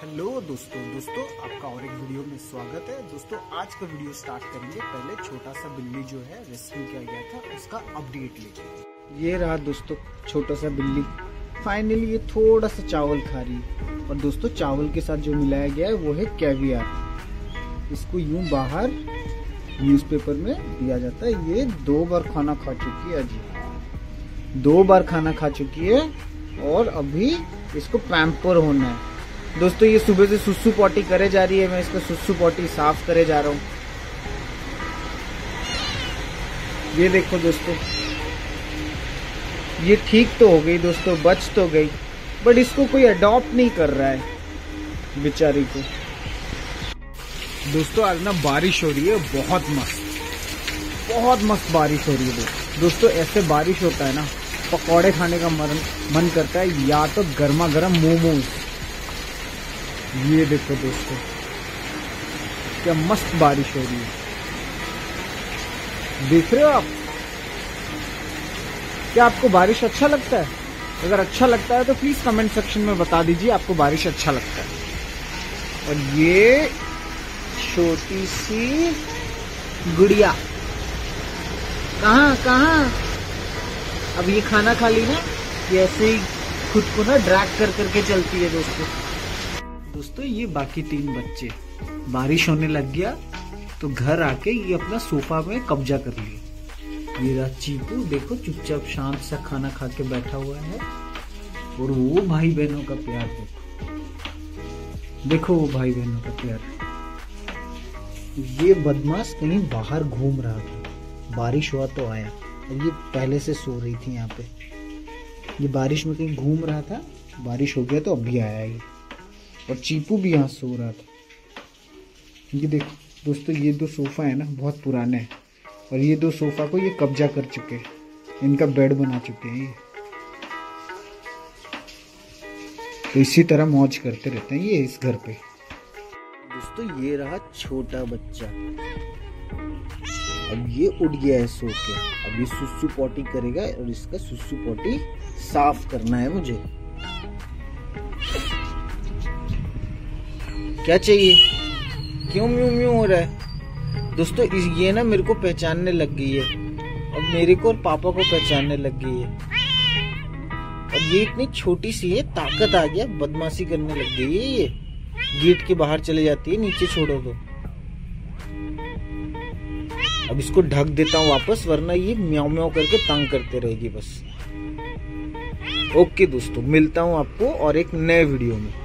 Hello दोस्तों आपका और एक वीडियो में स्वागत है। दोस्तों आज का वीडियो स्टार्ट करेंगे। पहले छोटा सा बिल्ली जो है रेस्क्यू किया गया था उसका अपडेट लेके। ये रहा दोस्तों छोटा सा बिल्ली, फाइनली ये थोड़ा सा चावल खा रही है। और दोस्तों चावल के साथ जो मिलाया गया है वो है कैवियर। इसको यूं बाहर न्यूज़पेपर में दिया जाता है। ये 2 बार खाना खा चुकी है जी, 2 बार खाना खा चुकी है और अभी इसको पैम्पर होना है। दोस्तों ये सुबह से सुसु पॉटी करे जा रही है, मैं इसका सुसु पॉटी साफ करे जा रहा हूँ। ये देखो दोस्तों, ये ठीक तो हो गई दोस्तों, बच तो गई, बट इसको कोई अडॉप्ट नहीं कर रहा है बेचारी को। दोस्तों आज ना बारिश हो रही है, बहुत मस्त बारिश हो रही है दोस्तों। ऐसे बारिश होता है ना, पकौड़े खाने का मन करता है, या तो गर्मा गर्म मोमोज। ये देखो दोस्तों क्या मस्त बारिश हो रही है, देख रहे हो आप? क्या आपको बारिश अच्छा लगता है? अगर अच्छा लगता है तो प्लीज कमेंट सेक्शन में बता दीजिए आपको बारिश अच्छा लगता है। और ये छोटी सी गुड़िया कहाँ अब ये खाना खा ली ना, ये ऐसे ही खुद को ना ड्रैग कर करके चलती है दोस्तों ये बाकी 3 बच्चे, बारिश होने लग गया तो घर आके ये अपना सोफा में कब्जा कर लिया। ये रहा चीकू, देखो चुपचाप शांत सा खाना खा के बैठा हुआ है। और वो भाई बहनों का प्यार देखो वो भाई बहनों का प्यार। ये बदमाश कहीं बाहर घूम रहा था, बारिश हुआ तो आया। और ये पहले से सो रही थी यहाँ पे, ये बारिश में कहीं घूम रहा था, बारिश हो गया तो अभी आया ये। और चीपू भी यहाँ सो रहा था। ये देखो दोस्तों, ये 2 सोफा है ना बहुत पुराने हैं, और ये 2 सोफा को ये कब्जा कर चुके हैं, इनका बेड बना चुके हैं ये। तो इसी तरह मौज करते रहते हैं ये इस घर पे। दोस्तों ये रहा छोटा बच्चा, अब ये उठ गया है सो के। अब ये सुसु पॉटी करेगा और इसका सुसु पॉटी साफ करना है मुझे। क्या चाहिए? क्यों म्यू म्यू हो रहा है? दोस्तों ये ना मेरे को पहचानने लग गई है, अब मेरे को और पापा को पहचानने लग गई है। अब ये इतनी छोटी सी है, ताकत आ गया, बदमाशी करने लग गई है ये। गेट के बाहर चले जाती है, नीचे छोड़ो तो। अब इसको ढक देता हूँ वापस, वरना ये म्याऊ म्याऊ करके तंग करते रहेगी बस। ओके दोस्तों, मिलता हूँ आपको और एक नए वीडियो में।